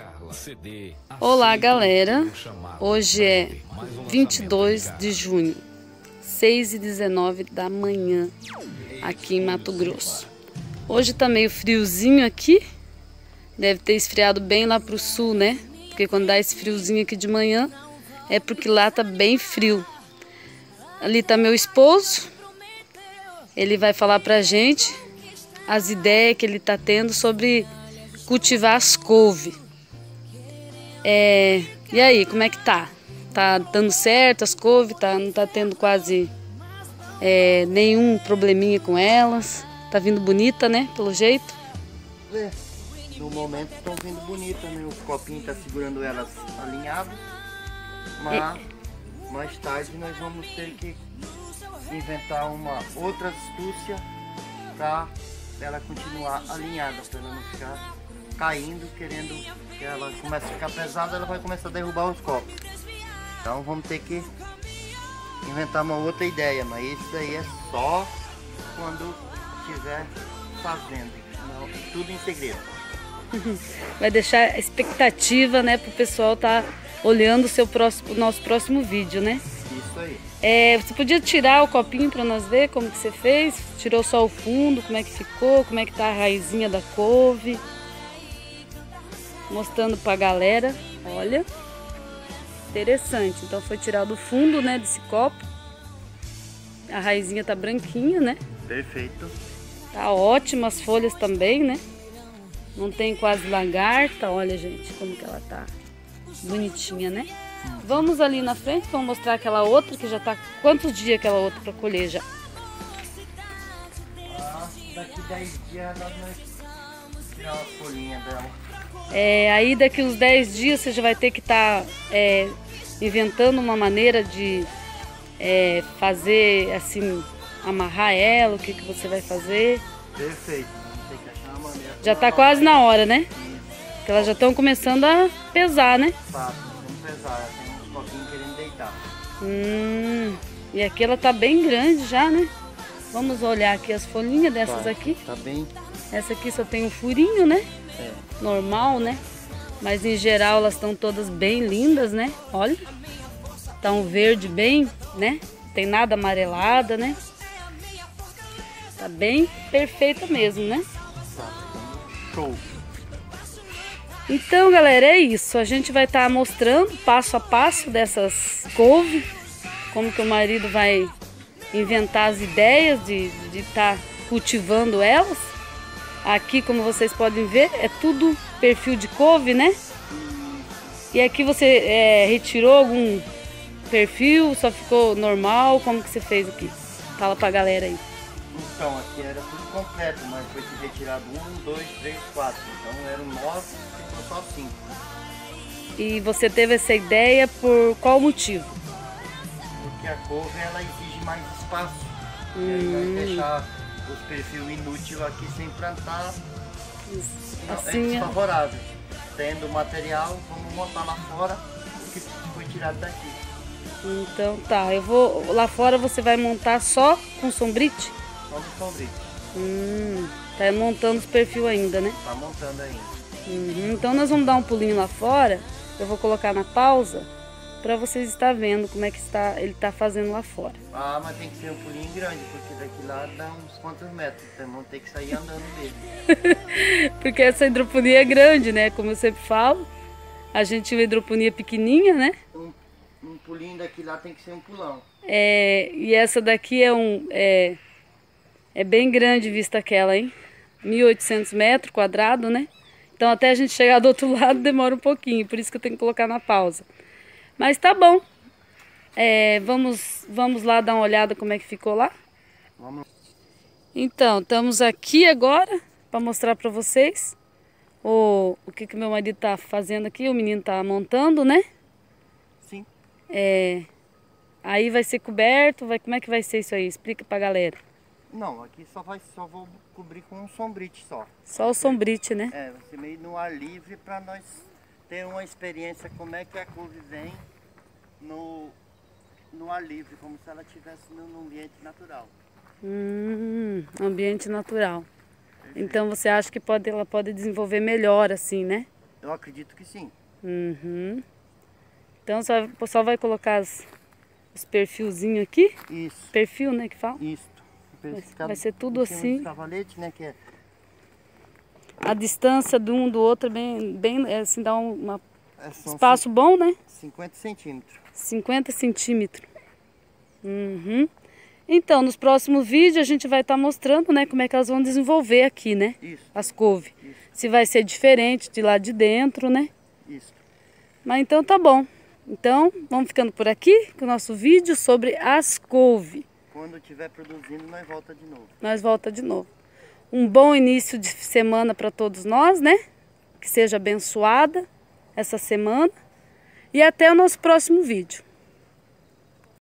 Olá, galera. Hoje é 22 de junho, 6h19 da manhã, aqui em Mato Grosso. Hoje tá meio friozinho aqui. Deve ter esfriado bem lá pro sul, né? Porque quando dá esse friozinho aqui de manhã, é porque lá tá bem frio. Ali tá meu esposo. Ele vai falar pra gente as ideias que ele tá tendo sobre cultivar as couve. E aí, como é que tá? Tá dando certo as couve? Não tá tendo quase nenhum probleminha com elas? Tá vindo bonita, né? Pelo jeito. No momento estão vindo bonitas, né? O copinho tá segurando elas alinhado. Mas mais tarde nós vamos ter que inventar uma outra astúcia para ela continuar alinhada, para ela não ficar caindo, querendo que ela comece a ficar pesada, ela vai começar a derrubar os copos. Então vamos ter que inventar uma outra ideia, mas isso daí é só quando estiver fazendo, não, tudo em segredo. Vai deixar a expectativa, né, pro pessoal tá olhando o nosso próximo vídeo, né? Isso aí. Você podia tirar o copinho para nós ver como que você fez? Tirou só o fundo, como é que ficou? Como é que tá a raizinha da couve? Mostrando pra galera, olha, interessante. Então foi tirado o fundo, né, desse copo. A raizinha tá branquinha, né? Perfeito. Tá ótima, as folhas também, né? Não tem quase lagarta, olha, gente, como que ela tá bonitinha, né? Vamos ali na frente, vamos mostrar aquela outra que já tá... Quantos dias aquela outra pra colher já? Daqui 10 dias nós vamos tirar uma folhinha dela. Aí daqui uns 10 dias você já vai ter que estar inventando uma maneira de fazer assim, amarrar ela, o que você vai fazer. Perfeito, vamos ter que achar uma maneira. Já tá quase na hora, né? Porque elas já estão começando a pesar, né? Tá, vamos pesar, tem uns copinhos querendo deitar. E aqui ela tá bem grande já, né? Vamos olhar aqui as folhinhas dessas aqui. Tá bem. Essa aqui só tem um furinho, né? Normal, né? Mas em geral elas estão todas bem lindas, né? Olha, tá um verde bem, né? Tem nada amarelada, né? Tá bem perfeita mesmo, né? Show! Então, galera, é isso. A gente vai estar mostrando passo a passo dessas couve, como que o marido vai inventar as ideias de estar cultivando elas. Aqui, como vocês podem ver, é tudo perfil de couve, né? E aqui você retirou algum perfil, só ficou normal? Como que você fez aqui? Fala pra galera aí. Então, aqui era tudo completo, mas foi retirado 1, 2, 3, 4. Então eram 9, ficou só 5. E você teve essa ideia por qual motivo? Porque a couve, ela exige mais espaço. E aí vai deixar os perfil inútil aqui sem plantar, assim, é desfavorável. Tendo material, vamos montar lá fora o que foi tirado daqui. Então tá, lá fora você vai montar só com sombrite? Só com sombrite. Tá montando os perfil ainda, né? Tá montando ainda. Então nós vamos dar um pulinho lá fora, eu vou colocar na pausa para vocês estar vendo como é que ele tá fazendo lá fora. Ah, mas tem que ser um pulinho grande, porque daqui lá dá uns quantos metros, então vamos ter que sair andando mesmo. Porque essa hidroponia é grande, né? Como eu sempre falo, a gente tinha uma hidroponia pequenininha, né? Um pulinho daqui lá tem que ser um pulão. E essa daqui é bem grande vista aquela, hein? 1.800 metros quadrados, né? Então até a gente chegar do outro lado demora um pouquinho, por isso que eu tenho que colocar na pausa. Mas tá bom. Vamos lá dar uma olhada como é que ficou lá? Vamos. Então, estamos aqui agora para mostrar para vocês o que meu marido tá fazendo aqui. O menino tá montando, né? Sim. Aí vai ser coberto, como é que vai ser isso aí? Explica pra galera. Não, aqui só vou cobrir com um sombrite só. Só o sombrite, né? Vai ser meio no ar livre para nós ter uma experiência como é que a couve vem no ar livre, como se ela estivesse num ambiente natural. Ambiente natural. Perfeito. Então você acha que ela pode desenvolver melhor assim, né? Eu acredito que sim. Uhum. Então o pessoal vai colocar os perfilzinhos aqui? Isso. Perfil, né, que fala? Isso. Vai ser tudo assim. Cavalete, né, que é... A distância de um do outro bem assim, dá um espaço bom, né? 50 centímetros. 50 centímetros. Uhum. Então, nos próximos vídeos a gente vai estar mostrando, né, como é que elas vão desenvolver aqui, né? Isso. As couve. Isso. Se vai ser diferente de lá de dentro, né? Isso. Mas então tá bom. Então, vamos ficando por aqui com o nosso vídeo sobre as couve. Quando estiver produzindo, nós volta de novo. Nós volta de novo. Um bom início de semana para todos nós, né? Que seja abençoada essa semana. E até o nosso próximo vídeo.